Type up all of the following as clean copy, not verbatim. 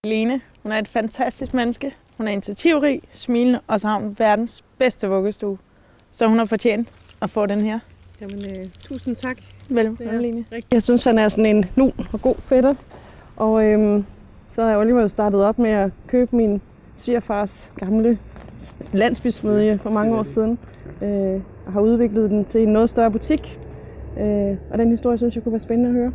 Lene, hun er et fantastisk menneske. Hun er initiativrig, smilende, og så har hun verdens bedste vuggestue. Så hun har fortjent at få den her. Jamen, tusind tak. Velkommen, Lene. Jeg synes, han er sådan en lun og god fætter. Og så har jeg alligevel startet op med at købe min svigerfars gamle landsbysmedje for mange år siden. Og har udviklet den til en noget større butik. Og den historie synes jeg kunne være spændende at høre.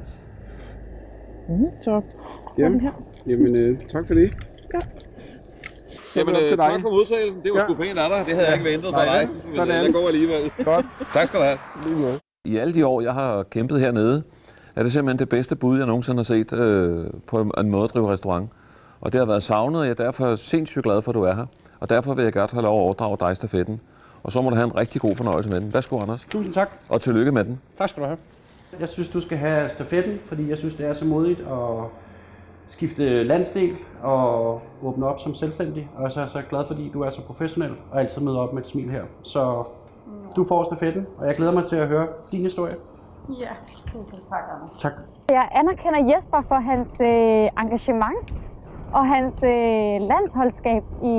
Så jamen, her. Jamen, tak for det. Ja. Jamen, tak for modtagelsen. Det var sgu pænt af dig. Det havde jeg ikke ventet fra dig. Men jeg går alligevel. Godt. Tak skal du have. I alle de år, jeg har kæmpet hernede, er det simpelthen det bedste bud, jeg nogensinde har set på en måde at drive restaurant. Og det har været savnet, og jeg er derfor sindssygt glad for, at du er her. Og derfor vil jeg godt have lov at overdrage dig stafetten. Og så må du have en rigtig god fornøjelse med den. Værsgo, Anders. Tusind tak. Og tillykke med den. Tak skal du have. Jeg synes, du skal have stafetten, fordi jeg synes, det er så modigt at skifte landsdel og åbne op som selvstændig. Og så er jeg så glad, fordi du er så professionel og altid møder op med et smil her. Så du får stafetten, og jeg glæder mig til at høre din historie. Ja, tusind tak, Anders. Tak. Jeg anerkender Jesper for hans engagement og hans landsholdskab i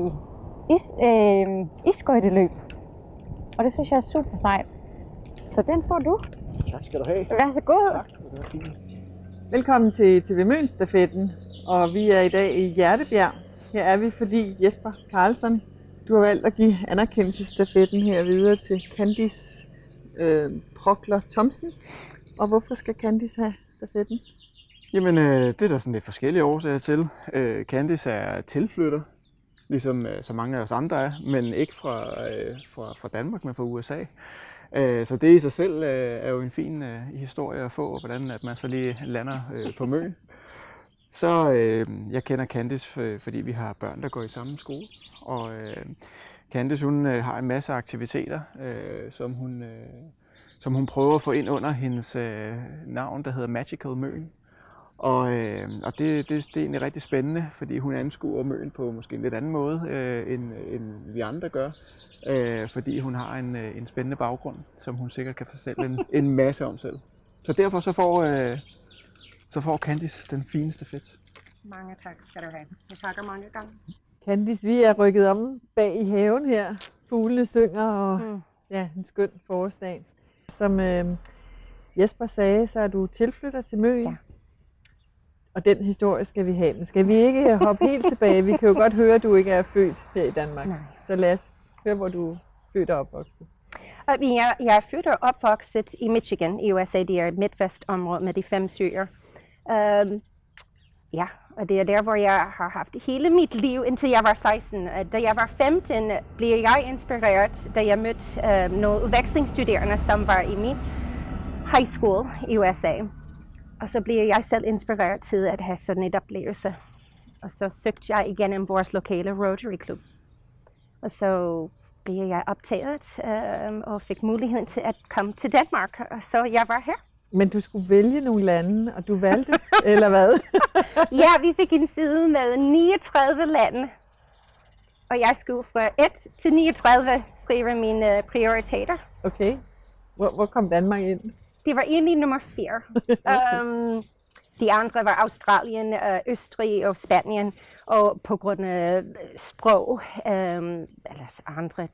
isskøjteløb. Og det synes jeg er super sejt. Så den får du. Tak skal du have. Vær så god. Tak. Velkommen til TV Møn-stafetten. Og vi er i dag i Hjertebjerg. Her er vi, fordi Jesper Karlsson, du har valgt at give anerkendelsesstafetten her videre til Candice Prokler Thomsen. Og hvorfor skal Candice have stafetten? Jamen, det er der sådan lidt forskellige årsager til. Candice er tilflytter, ligesom så mange af os andre er, men ikke fra Danmark, men fra USA. Så det i sig selv er jo en fin historie at få, hvordan at man så lige lander på Møn. Så jeg kender Candice, fordi vi har børn, der går i samme skole. Og Candice, hun har en masse aktiviteter, som hun prøver at få ind under hendes navn, der hedder Magical Møn. Og det er egentlig rigtig spændende, fordi hun anskuer Møn på måske en lidt anden måde, end vi andre gør. Fordi hun har en spændende baggrund, som hun sikkert kan fortælle en masse om selv. Så derfor så får Candice den fineste fedt. Mange tak skal du have. Jeg takker mange gange. Candice, vi er rykket om bag i haven her. Fuglene synger, og ja, en skøn forårsdag. Som Jesper sagde, så er du tilflytter til Møn. Ja. Og den historie skal vi have. Men skal vi ikke hoppe helt tilbage? Vi kan jo godt høre, at du ikke er født her i Danmark. Nej. Så lad os høre, hvor du er født og opvokset. Jeg er født og opvokset i Michigan i USA. Det er et midtvestområde med de 5 søer. Ja, og det er der, hvor jeg har haft hele mit liv, indtil jeg var 16. Da jeg var 15, blev jeg inspireret, da jeg mødte nogle udvekslingsstuderende, som var i min high school i USA. Og så blev jeg selv inspireret til at have sådan et oplevelse. Og så søgte jeg igennem vores lokale Rotary Club. Og så blev jeg optaget og fik muligheden til at komme til Danmark. Og så jeg var her. Men du skulle vælge nogle lande, og du valgte, eller hvad? Ja, vi fik en side med 39 lande. Og jeg skulle fra 1 til 39 skrive mine prioriteter. Okay. Hvor kom Danmark ind? Det var egentlig nummer 4. De andre var Australien, Østrig og Spanien. Og på grund af sprog, eller andre,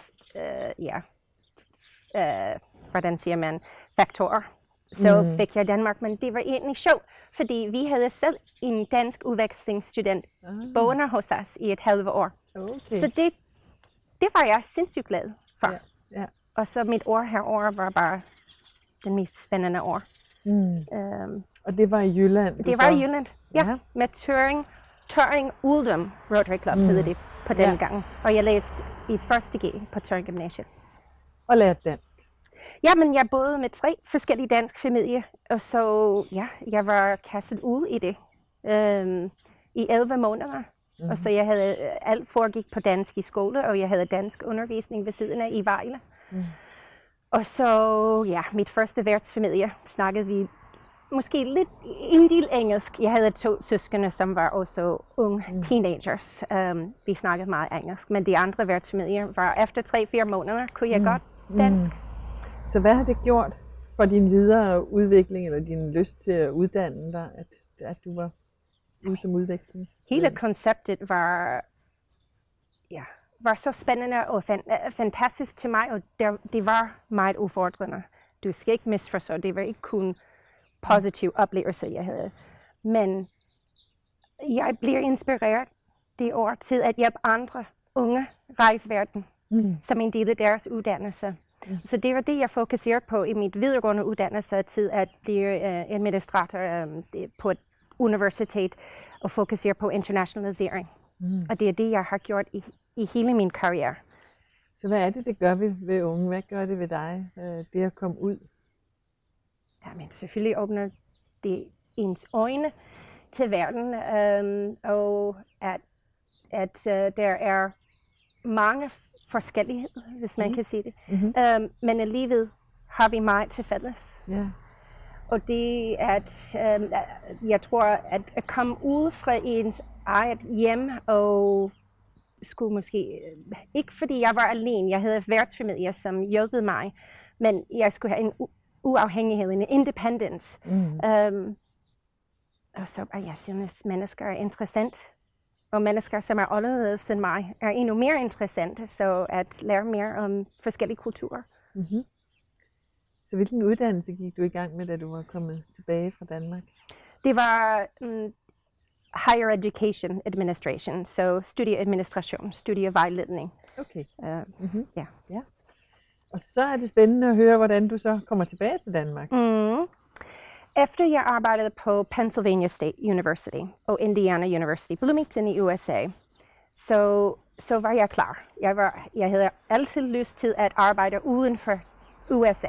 hvordan siger man, faktorer. Så fik jeg Danmark, men det var egentlig sjovt, fordi vi havde selv en dansk udvekslingsstudent boende hos os i et halvt år. Okay. Så det var jeg sindssygt glad for. Ja, ja. Og så mit år herovre var bare den mest spændende år. Og det var i Jylland? Det var i Jylland, ja. Med Tøring Uldum Rotary Club hed det på den gang. Og jeg læste i 1. G på Tøring Gymnasiet. Og lærte dansk? Jamen, jeg boede med 3 forskellige danske familier, og så, ja, jeg var kastet ud i det i 11 måneder. Og så jeg havde, alt foregik på dansk i skole, og jeg havde dansk undervisning ved siden af i Vejle. Og så, ja, mit første værtsfamilie snakkede vi måske lidt en del engelsk. Jeg havde 2 søskende, som var også unge teenagers. Vi snakkede meget engelsk, men de andre værtsfamilier var efter 3-4 måneder, kunne jeg godt dansk. Så hvad har det gjort for din videre udvikling, eller din lyst til at uddanne dig, at du var ud som udveksling? Hele konceptet var så spændende og fantastisk til mig, og det var meget udfordrende. Du skal ikke misforstå, det var ikke kun positive oplevelser, jeg havde. Men jeg bliver inspireret det år til at hjælpe andre unge rejse verden, som en del af deres uddannelse. Så det var det, jeg fokuserede på i mit videregående uddannelse til at blive administrator på et universitet og fokusere på internationalisering. Og det er det, jeg har gjort i hele min karriere. Så hvad er det gør ved unge? Hvad gør det ved dig, det at komme ud? Jamen, selvfølgelig åbner det ens øjne til verden, og at der er mange forskelligheder, hvis man kan sige det. Men alligevel har vi meget til fælles. Yeah. Og det at jeg tror, at komme ud fra ens eget hjem og skulle måske, ikke fordi jeg var alene, jeg havde værtsfamilie, som hjælpede mig, men jeg skulle have en uafhængighed, en independence. Og så jeg synes, mennesker er interessant, og mennesker, som er anderledes end mig, er endnu mere interessante, så at lære mere om forskellige kulturer. Så hvilken uddannelse gik du i gang med, da du var kommet tilbage fra Danmark? Det var Higher Education Administration, så studieadministration, studievejledning. Okay. Ja. Og så er det spændende at høre, hvordan du så kommer tilbage til Danmark. Efter jeg arbejdede på Pennsylvania State University og Indiana University, Bloomington i USA, så var jeg klar. Jeg havde altid lyst til at arbejde uden for USA.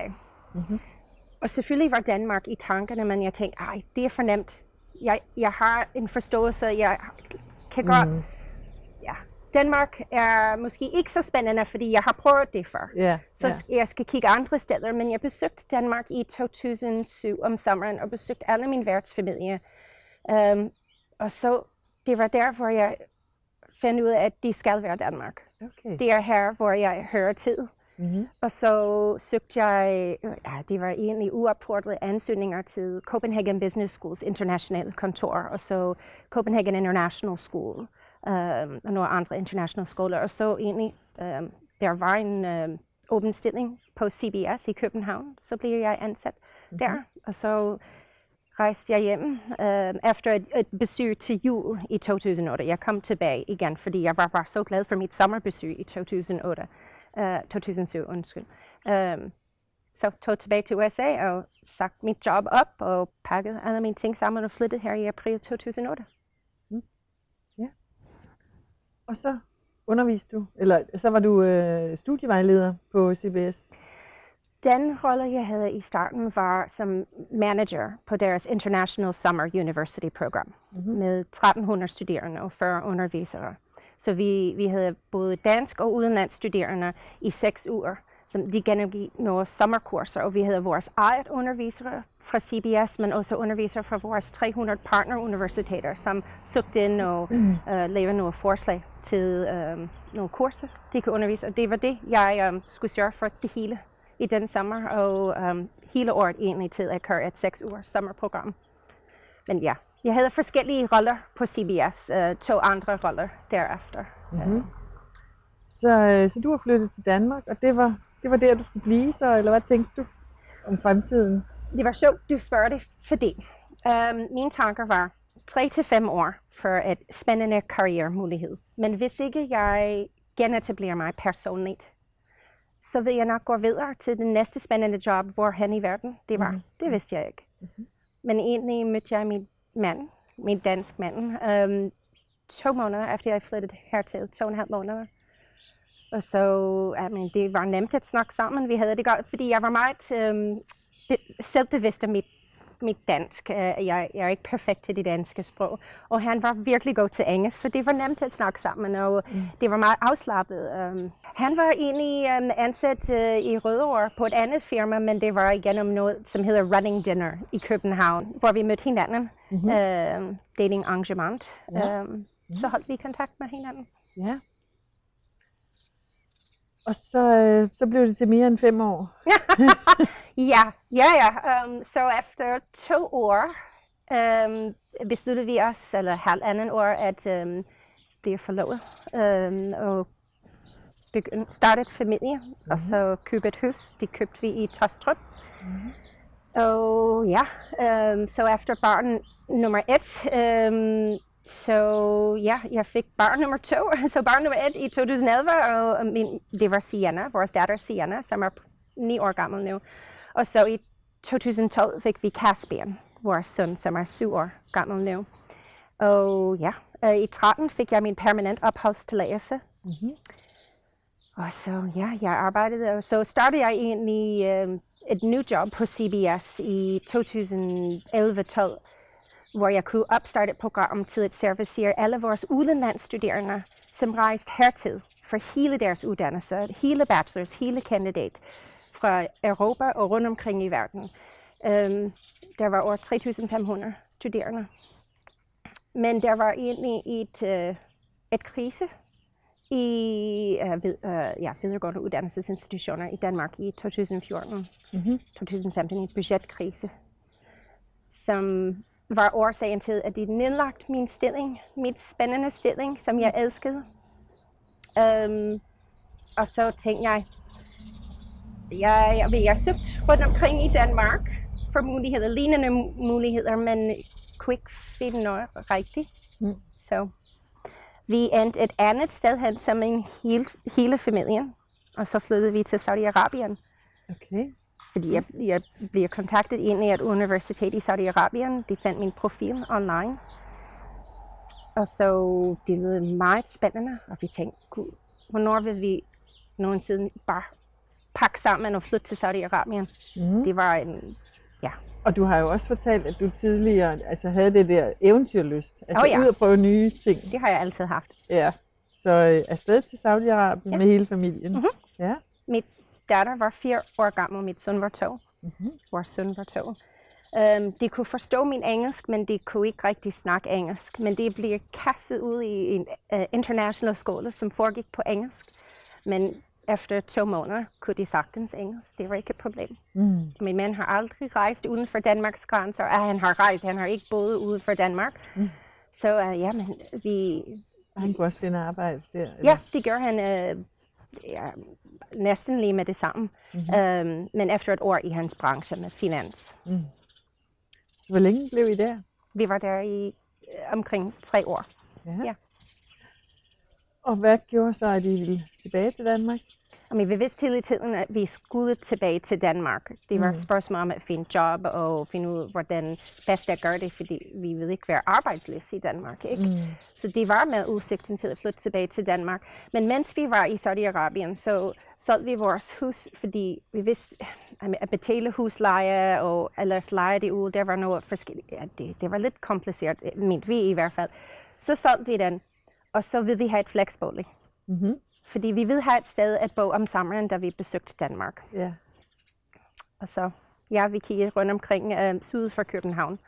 Og selvfølgelig var Danmark i tankerne, men jeg tænkte, det er for nemt. Jeg har en forståelse, jeg kan godt... Danmark er måske ikke så spændende, fordi jeg har prøvet det før. Så jeg skal kigge andre steder, men jeg besøgte Danmark i 2007 om sommeren, og besøgte alle min værtsfamilie. Og så, det var der, hvor jeg fandt ud af, at det skal være Danmark. Okay. Det er her, hvor jeg hører til. Og så søgte jeg, det var egentlig uopfordrede ansøgninger til Copenhagen Business Schools internationale kontor, og så Copenhagen International School, og nogle andre internationale skoler. Og så egentlig, der var en åben stilling på CBS i København, så blev jeg ansat der, og så rejste jeg hjem efter et besøg til jul i 2008. Jeg kom tilbage igen, fordi jeg var bare så glad for mit sommerbesøg i 2007, undskyld. Så tog tilbage til USA og sagt mit job op og pakkede alle mine ting sammen og flyttede her i april 2008. Ja. Og så underviste du, eller så var du studievejleder på CBS? Den rolle, jeg havde i starten, var som manager på deres International Summer University Program med 1300 studerende og 40 undervisere. Så vi havde både dansk og udenlandsk studerende i 6 uger, som de gennemgik nogle sommerkurser, og vi havde vores eget undervisere fra CBS, men også undervisere fra vores 300 partneruniversiteter, som søgte ind og lavede nogle forslag til nogle kurser, de kunne undervise. Og det var det, jeg skulle sørge for det hele i den sommer, og hele året egentlig til at køre et 6 ugers sommerprogram. Men ja, jeg havde forskellige roller på CBS, 2 andre roller derefter. Så du har flyttet til Danmark, og det var der, du skulle blive så, eller hvad tænkte du om fremtiden? Det var sjovt, du spørger det, fordi mine tanker var 3 til 5 år for et spændende karrieremulighed. Men hvis ikke jeg genetablerer mig personligt, så vil jeg nok gå videre til den næste spændende job, hvorhen i verden det var. Det vidste jeg ikke. Men egentlig mødte jeg min dansk mand, 2 måneder efter jeg flyttede hertil, 2,5 måneder. Og så, det var nemt at snakke sammen. Vi havde det godt, fordi jeg var meget selvbevidst af mit dansk. Jeg er ikke perfekt til det danske sprog. Og han var virkelig god til engelsk, så det var nemt at snakke sammen, og det var meget afslappet. Han var egentlig ansat i Rødovre på et andet firma, men det var igennem noget, som hedder Running Dinner i København, hvor vi mødte hinanden. Dating arrangement. Så holdt vi kontakt med hinanden. Ja. Og så blev det til mere end 5 år. Ja. Så efter 2 år besluttede vi os, eller halvandet år, at blive forlovet og starte et familie, og så købe et hus. Det købte vi i Tostrup. Og ja, så efter barn nummer 1, så ja, jeg fik barn nummer 2, så barn nummer 1 i 2011, og det var Sienna, vores datter Sienna, som er 9 år gammel nu. Og så i 2012 fik vi Caspian, vores søn, som er 7 år gammel nu. Og ja, i 13 fik jeg min permanent opholdstilladelse. Og så ja, jeg arbejdede, og så startede jeg egentlig et nyt job på CBS i 2011-12, hvor jeg kunne opstarte et program til at servicere alle vores udenlandsstuderende, som rejste hertil for hele deres uddannelse, hele bachelors, hele kandidat, fra Europa og rundt omkring i verden. Der var over 3.500 studerende. Men der var egentlig et krise i videregående uddannelsesinstitutioner i Danmark i 2014, 2015, en budgetkrise, som var årsagen til, at de nedlagt min stilling, mit spændende stilling, som jeg elskede. Og så tænkte jeg søgte rundt omkring i Danmark for muligheder, lignende muligheder, men kunne ikke finde noget rigtigt. Så vi endte et andet sted hen som hele familien, og så flyttede vi til Saudi-Arabien. Okay. Fordi jeg blev kontaktet ind i et universitet i Saudi-Arabien. De fandt min profil online. Og så det lød meget spændende, og vi tænkte, gud, hvornår vil vi nogensinde bare pakke sammen og flytte til Saudi-Arabien? Det var en, ja. Og du har jo også fortalt, at du tidligere havde det der eventyrlyst, ud at prøve nye ting. Det har jeg altid haft. Ja, så afsted til Saudi-Arabien med hele familien. Ja. Mit datter var 4 år gammel, mit søn var 2. Vores søn var 2. De kunne forstå min engelsk, men de kunne ikke rigtig snakke engelsk. Men de blev kastet ud i en international skole, som foregik på engelsk. Men efter 2 måneder kunne de sagtens engelsk. Det var ikke et problem. Min mand har aldrig rejst uden for Danmarks grænser. Han har rejst, han har ikke boet uden for Danmark. Så ja, men vi... Han kunne også finde arbejde der? Eller? Ja, det gør han næsten lige med det samme. Men efter et år i hans branche med finans. Så hvor længe blev I der? Vi var der i omkring 3 år. Ja. Og hvad gjorde så, at I ville tilbage til Danmark? Vi vidste hele tiden, at vi skulle tilbage til Danmark. Det var et spørgsmål om at finde job og finde ud af, hvordan bedst at gøre det, fordi vi ville ikke være arbejdsløse i Danmark. Ikke? Så det var med udsigten til at flytte tilbage til Danmark. Men mens vi var i Saudi-Arabien, så solgte vi vores hus, fordi vi vidste at betale husleje og ellers leje det ud. Der var noget forskelligt. Ja, det var lidt kompliceret, mente vi i hvert fald. Så solgte vi den, og så ville vi have et flexbolig. Fordi vi ville have et sted at bo om sommeren, da vi besøgte Danmark. Ja. Og så, ja, vi kiggede rundt omkring syd for København.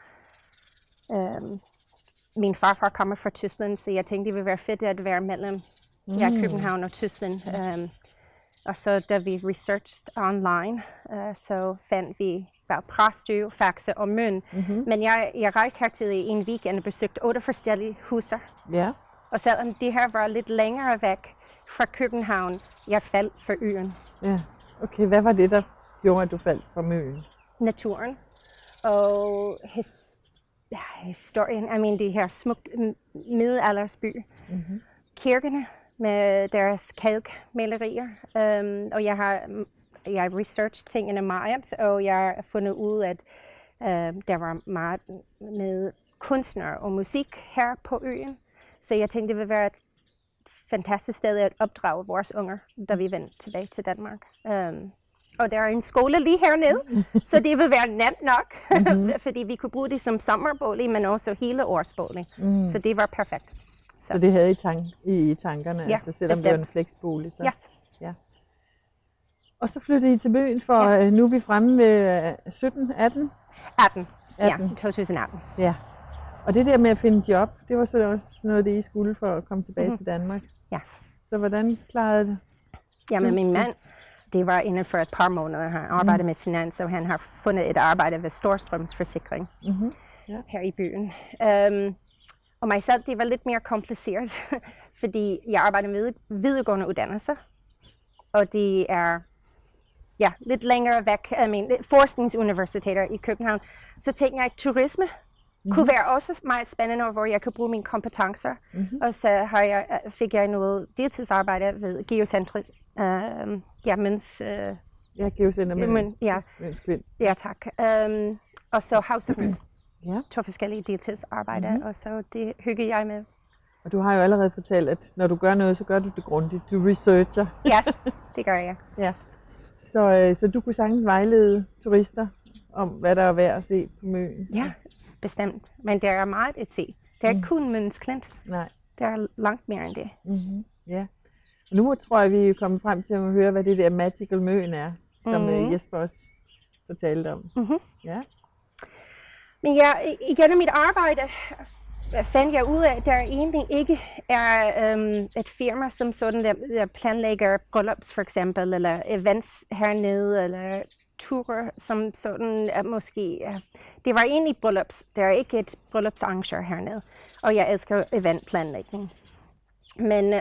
Min farfar kommer fra Tyskland, så jeg tænkte, det ville være fedt at være mellem København og Tyskland. Og så da vi researched online, så fandt vi bare Præstø, Faxe og Møn. Men jeg rejste hertil i en weekend og besøgte 8 forskellige huser. Ja. Og selvom det her var lidt længere væk fra København, jeg faldt for øen. Ja, okay. Hvad var det, der gjorde, at du faldt for øen? Naturen og historien. Det her smukt middelaldersby. Kirkerne med deres kalkmalerier. Og jeg har researchet tingene meget, og jeg har fundet ud, at der var meget med kunstnere og musik her på øen. Så jeg tænkte, det ville være et fantastisk sted at opdrage vores unger, da vi vendte tilbage til Danmark. Og der er en skole lige hernede, så det vil være nemt nok, fordi vi kunne bruge det som sommerbolig, men også hele årsbolig. Så det var perfekt. Så det havde I tankerne, ja, altså, selvom det var en flexbolig? Så. Yes. Ja. Og så flyttede I til byen, for nu er vi fremme ved 18? 18, ja, 2018. Ja. Og det der med at finde job, det var så også noget, det I skulle for at komme tilbage til Danmark? Yes. Så hvordan klarede det? Jamen min mand, det var inden for et par måneder. Han arbejdede med finans, og han har fundet et arbejde ved Storstrøms Forsikring. her i byen. Og mig selv, det var lidt mere kompliceret, fordi jeg arbejder med videregående uddannelser, og det er lidt længere væk, forskningsuniversiteter i København. Så tænkte jeg, at turisme kunne være også meget spændende, hvor jeg kan bruge mine kompetencer. Og så fik jeg noget deltidsarbejde ved Geocentret, mens... Geocenter Møn. Ja, tak. Og så House of Møn. To forskellige deltidsarbejder, og så det hygger jeg med. Og du har jo allerede fortalt, at når du gør noget, så gør du det grundigt. Du researcher. Yes, det gør jeg. Ja. Så du kunne sagtens vejlede turister om, hvad der er værd at se på Møn? Ja, bestemt. Men der er meget at se. Det er ikke kun Møns Klint. Nej. Der er langt mere end det. Ja. Og nu tror jeg, vi er kommet frem til at høre, hvad det der Magical Møn er, som Jesper også fortalte om. Ja. Men igennem mit arbejde fandt jeg ud af, at der egentlig ikke er et firma som sådan, der planlægger bryllups for eksempel, eller events hernede, eller ture som sådan, måske. Det var egentlig bryllups. Der er ikke et bryllupsarrangør hernede, og jeg elsker eventplanlægning. Men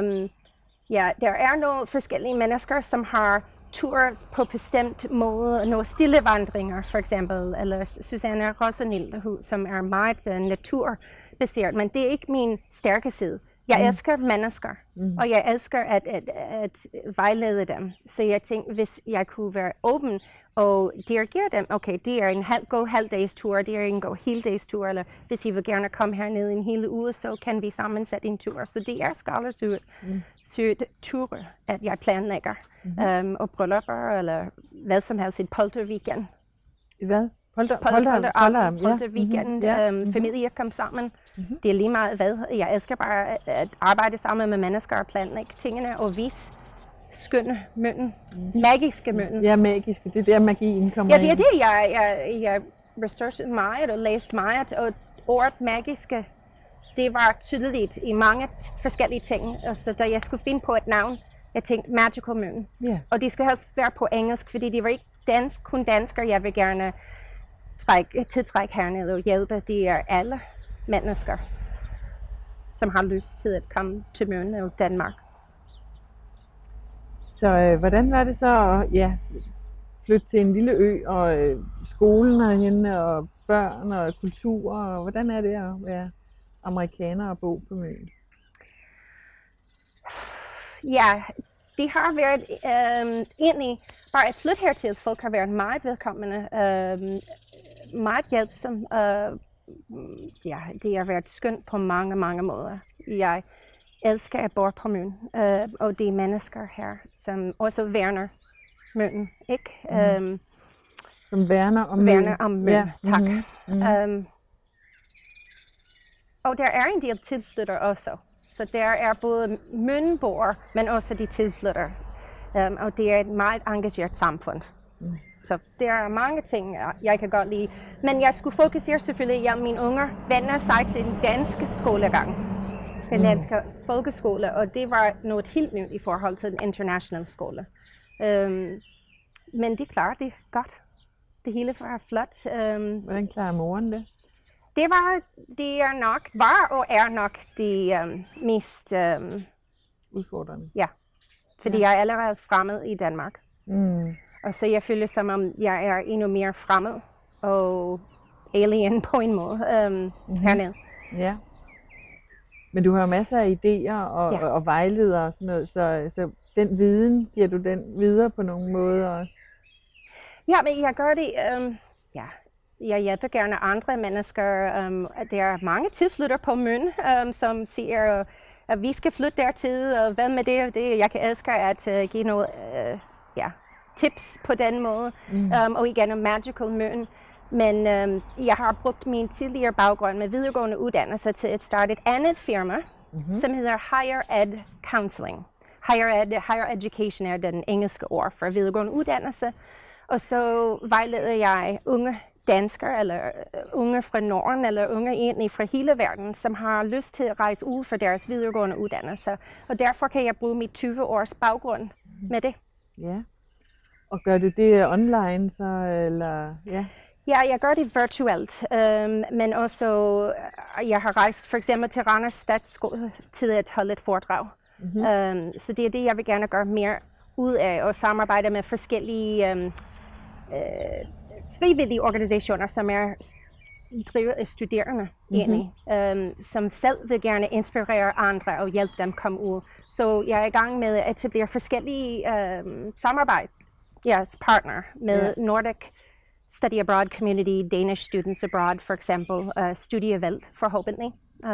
der er nogle forskellige mennesker, som har ture på bestemt måde, nogle stille vandringer for eksempel, eller Susanne Rosenilde, som er meget naturbaseret, men det er ikke min stærke side. Jeg elsker mennesker, og jeg elsker at vejlede dem. Så jeg tænkte, hvis jeg kunne være åben og dirigere dem, okay, det er en god halvdags tur, det er en god heldags tur, eller hvis I vil gerne komme hernede en hel uge, så kan vi sammensætte en tur. Så det er skræddersyet ture, at jeg planlægger. Og bryllupper, eller hvad som helst, et polterweekend. Hvad? Polterweekend, familier kom sammen. Det er lige meget hvad. Jeg elsker bare at arbejde sammen med mennesker og planlægge tingene og vise skønne Mønnen. Magiske Mønnen. Ja, magiske. Det er der magien kommer ind. Ja, det er det, jeg researchede meget og læste meget. Og ordet magiske, det var tydeligt i mange forskellige ting. Og så da jeg skulle finde på et navn, jeg tænkte Magical Mønnen. Og det skulle helst være på engelsk, fordi det var ikke kun danskere, jeg vil gerne tiltrække hernede og hjælpe. Det er alle mennesker, som har lyst til at komme til Møn og Danmark. Så hvordan var det så at flytte til en lille ø, og skolen herhenne, og børn og kultur, og hvordan er det at være amerikaner og bo på Møn? Ja, det har været egentlig bare at flytte hertil. Folk har været meget velkomne, meget hjælpsomme. Det har været skønt på mange, mange måder. Jeg elsker at bo på Møn, og de mennesker her, som også værner Møn, ikke? Som værner om Møn. Værner om Møn, tak. Og der er en del tilflyttere også. Så der er både Mønboer, men også de tilflyttere. Og det er et meget engageret samfund. Så der er mange ting, jeg kan godt lide. Men jeg skulle fokusere selvfølgelig, at mine unger vender sig til den danske skolegang. Den danske folkeskole, og det var noget helt nyt i forhold til den internationale skole. Men de klarer det godt. Det hele var flot. Hvordan klarer moren det? Det var og er nok det mest udfordrende. Ja, fordi jeg er allerede fremmed i Danmark. Og så jeg føler som om jeg er endnu mere fremmed og alien på en måde hernede. Ja. Men du har masser af idéer og vejledere og sådan noget, så den viden, giver du den videre på nogle måder også? Ja, men jeg gør det, jeg hjælper gerne andre mennesker. Der er mange tilflyttere på Møn, som siger, at vi skal flytte dertil, og hvad med det og det. Jeg kan elske at give noget tips på den måde, og igen om Magical Møn. Men jeg har brugt min tidligere baggrund med videregående uddannelse til at starte et andet firma, som hedder Higher Ed Counseling. Higher Education er den engelske ord for videregående uddannelse. Og så vejleder jeg unge danskere, eller unge fra Norden, eller unge egentlig fra hele verden, som har lyst til at rejse ud for deres videregående uddannelse. Og derfor kan jeg bruge mit 20 års baggrund med det. Ja. Og gør du det online så, eller? Ja. Ja, jeg gør det virtuelt, men også jeg har rejst for eksempel til Randers Statsskole til at holde et foredrag. Så det er det, jeg vil gerne gøre mere ud af, og samarbejde med forskellige frivillige organisationer, som er drevet af studerende, egentlig, som selv vil gerne inspirere andre og hjælpe dem komme ud. Så jeg er i gang med at etablere forskellige partner med Nordic Study Abroad Community, Danish Students Abroad for eksempel, Studievæld forhåbentlig.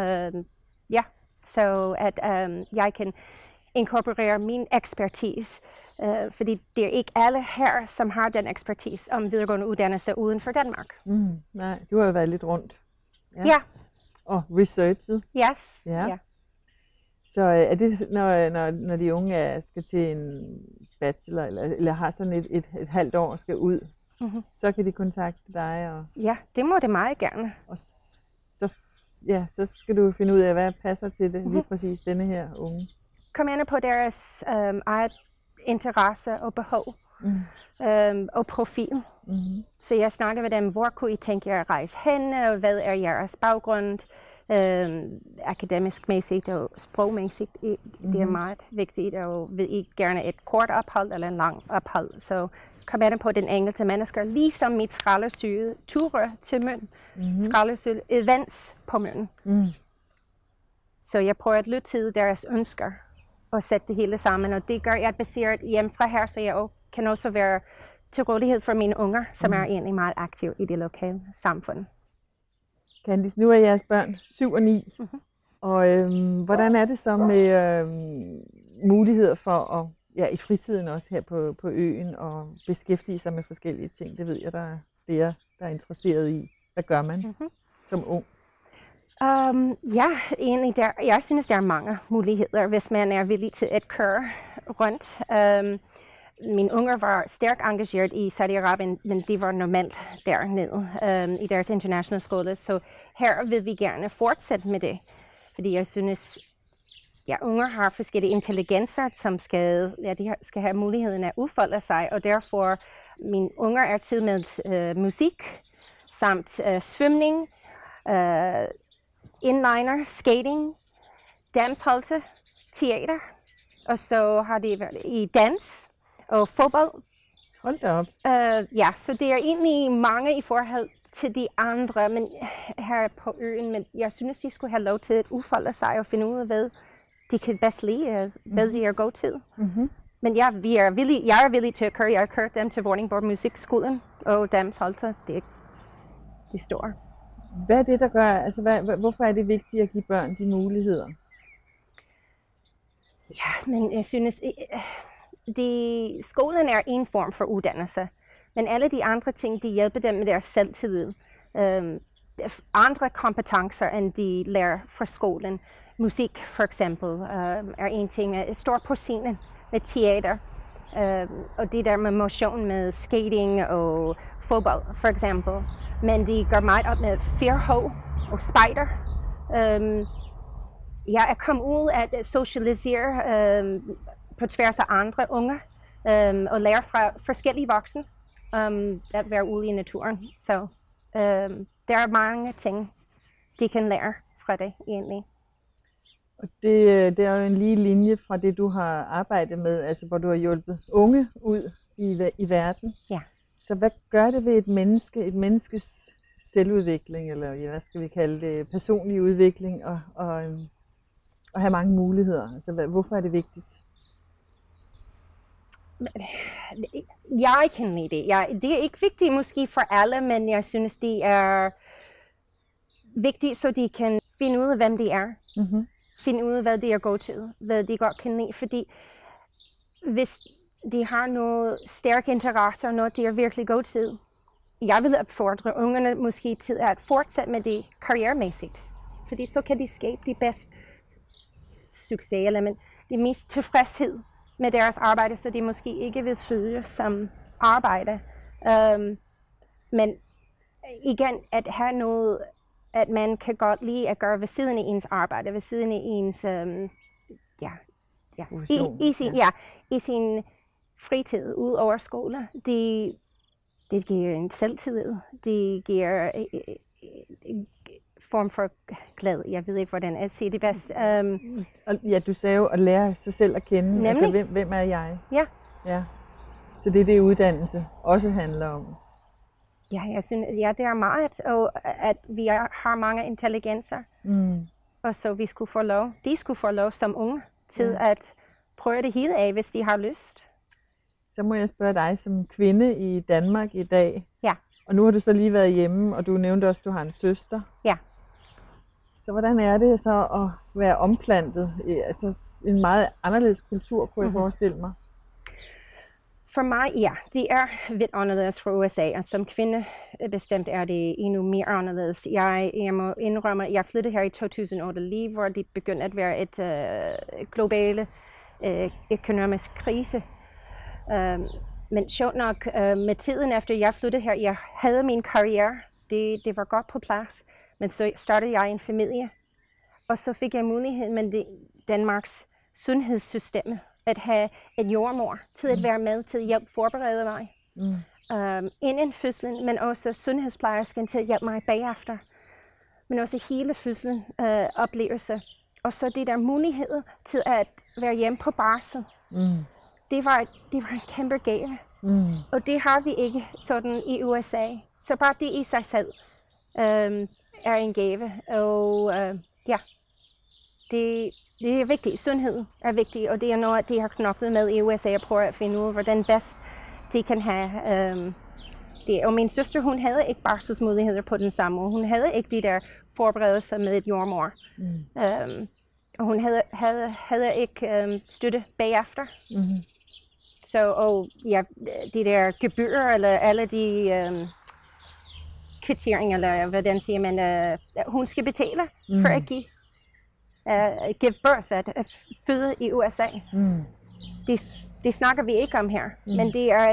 Så at jeg kan inkorporere min ekspertise, fordi det er ikke alle her, som har den ekspertise om videregående uddannelse uden for Danmark. Nej, du har jo været lidt rundt. Ja. Og researchet. Yes. Ja. Så er det, når de unge skal til en bachelor, eller har sådan et halvt år og skal ud, så kan de kontakte dig? Og, ja, det må det meget gerne. Og så skal du finde ud af, hvad passer til det, lige præcis denne her unge. Kom ind på deres eget interesse og behov og profil. Så jeg snakker med dem, hvor kunne I tænke jer at rejse hen, og hvad er jeres baggrund, akademisk mæssigt og sprogmæssigt. Det er meget vigtigt, og vil I gerne et kort ophold eller en lang ophold. Så kom ind på den enkelte mennesker, ligesom mit skræddersyede ture til Møn, skræddersyede events på Møn. Så jeg prøver at lytte til deres ønsker og sætte det hele sammen, og det gør jeg baseret hjemmefra her, så jeg kan også være til rådighed for mine unger, som er egentlig meget aktive i det lokale samfund. Candice, nu er jeres børn 7 og 9, og hvordan er det så med muligheder for at, i fritiden også her på øen, og beskæftige sig med forskellige ting? Det ved jeg, der er flere, der er interesseret i. Hvad gør man som ung? Egentlig jeg synes, der er mange muligheder, hvis man er villig til at køre rundt. Mine unger var stærkt engageret i Saudi-Arabien, men de var normalt dernede i deres internationale skole. Så her vil vi gerne fortsætte med det, fordi jeg synes, unger har forskellige intelligenser, som de skal have muligheden at udfolde sig, og derfor mine unger er til med musik, samt svømning, inliner, skating, dansholdte, teater, og så har de været i dans og fodbold. Hold da op. Så det er egentlig mange i forhold til de andre, men her på øen, men jeg synes, de skulle have lov til at udfolde sig og finde ud af, hvad de kan bedst lide, hvad de er god til. Men jeg er villig til at køre. Jeg har kørt dem til Vordingborg Musikskolen og dansholdte. Det er de store. Hvad er det, der gør, altså hvorfor er det vigtigt at give børn de muligheder? Ja, men jeg synes, skolen er en form for uddannelse, men alle de andre ting, de hjælper dem med deres selvtillid. Andre kompetencer, end de lærer fra skolen. Musik for eksempel er en ting, at stå på scenen med teater, og det der med motion med skating og fodbold for eksempel. Men de gør meget op med firehåg og spejder. Jeg er kommet ud at socialisere på tværs af andre unge og lære fra forskellige voksne at være ude i naturen. Så der er mange ting, de kan lære fra det egentlig. Og det er jo en lige linje fra det, du har arbejdet med, altså hvor du har hjulpet unge ud i verden. Ja. Så hvad gør det ved et menneskes selvudvikling, eller hvad skal vi kalde det, personlig udvikling, og have mange muligheder? Altså hvorfor er det vigtigt? Jeg kan lide det. Det er ikke vigtigt måske for alle, men jeg synes, det er vigtigt, så de kan finde ud af, hvem de er. Finde ud af, hvad de er gode til, hvad de godt kan lide. Fordi hvis de har nogle stærke interesser, noget de er virkelig gode til, jeg vil opfordre ungerne måske til at fortsætte med det karrieremæssigt. Fordi så kan de skabe de bedste succes, eller det mest tilfredshed med deres arbejde, så de måske ikke vil føle som arbejde. Men igen, at have noget, at man kan godt lide at gøre ved siden af ens arbejde, ved siden af ens, i sin fritid, ud over skole. Det giver en selvtillid. Det giver en form for glæde. Jeg ved ikke, hvordan jeg siger det bedst. Og ja, du sagde jo at lære sig selv at kende. Nemlig. Altså, hvem er jeg? Ja. Ja. Så det er det, uddannelse også handler om. Ja, jeg synes, ja, det er meget, og at vi har mange intelligenser. Og så de skulle få lov som unge til at prøve det hele af, hvis de har lyst. Så må jeg spørge dig som kvinde i Danmark i dag. Ja. Og nu har du så lige været hjemme, og du nævnte også, at du har en søster. Ja. Så hvordan er det så at være omplantet? Altså en meget anderledes kultur, kunne jeg forestille mig. For mig, ja, det er vidt anderledes fra USA, og som kvinde bestemt er det endnu mere anderledes. Jeg må indrømme, at jeg flyttede her i 2008, lige hvor det begyndte at være et globale økonomisk krise. Men sjovt nok, med tiden efter jeg flyttede her, jeg havde min karriere, det var godt på plads, men så startede jeg en familie, og så fik jeg muligheden med Danmarks sundhedssystem at have et jordmor til at være med til at hjælpe forberede mig inden fødslen, men også sundhedsplejersken til at hjælpe mig bagefter, men også hele fødslen oplevelse, og så det der mulighed til at være hjemme på barsel. Det var en kæmpe gave, og det har vi ikke sådan i USA. Så bare det i sig selv er en gave, og ja, det er vigtigt. Sundhed er vigtigt, og det er noget, de har knoklet med i USA og prøver at finde ud af, hvordan bedst de kan have det. Og min søster, hun havde ikke barselsmuligheder på den samme måde. Hun havde ikke de der forberedelser med et jordmor. Og hun havde ikke støtte bagefter. Så og ja, de der gebyrer, eller alle de kvitteringer, eller hvordan siger man, hun skal betale for at give birth, at føde i USA. Det snakker vi ikke om her, men det er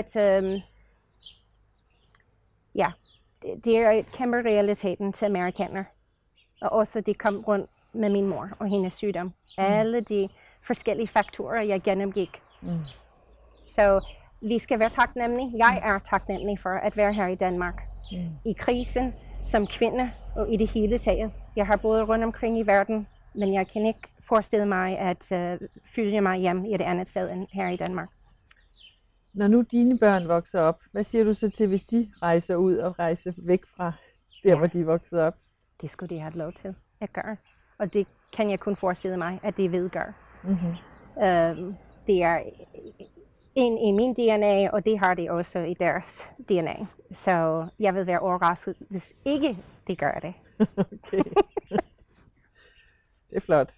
det er et kæmpe realiteten til amerikanere. Og også de kom rundt med min mor og hendes sygdom. Alle de forskellige faktorer, jeg gennemgik. Så vi skal være taknemmelige. Jeg er taknemmelig for at være her i Danmark. I krisen, som kvinde og i det hele taget. Jeg har boet rundt omkring i verden, men jeg kan ikke forestille mig at følge mig hjem i et andet sted end her i Danmark. Når nu dine børn vokser op, hvad siger du så til, hvis de rejser ud og rejser væk fra der, hvor de er vokset op? Det skulle de have lov til at gøre. Og det kan jeg kun forestille mig, at de vil gøre. Det er i min DNA, og det har de også i deres DNA. Så jeg vil være overrasket, hvis ikke de gør det. Okay. Det er flot.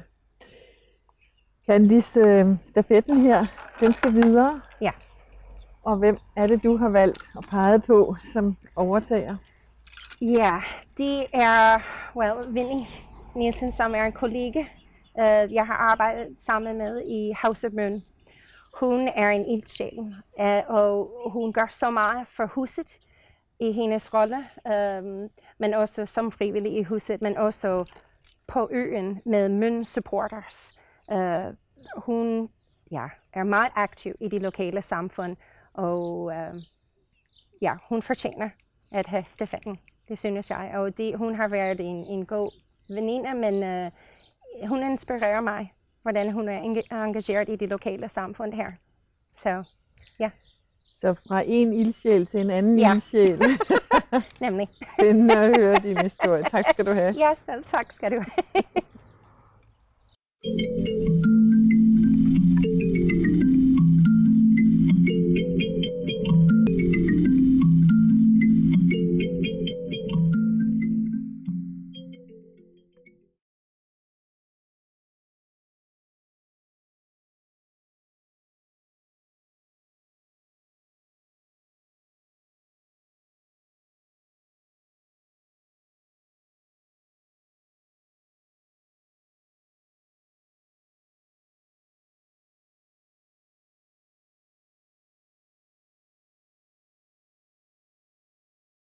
Candice, stafetten her, den skal videre. Ja. Og hvem er det, du har valgt og peget på som overtager? Ja, det er Winnie Nielsen, som er en kollega, jeg har arbejdet sammen med i House of Moon. Hun er en ildsjæl, og hun gør så meget for huset i hendes rolle, men også som frivillig i huset, men også på øen med Moon Supporters. Hun er meget aktiv i de lokale samfund, og hun fortjener at have stafetten. Det synes jeg, og hun har været en god veninde, men hun inspirerer mig, hvordan hun er engageret i det lokale samfund her. Så ja. Så fra en ildsjæl til en anden ildsjæl. Nemlig. Spændende at høre din historie. Tak skal du have. Ja, selv tak skal du have.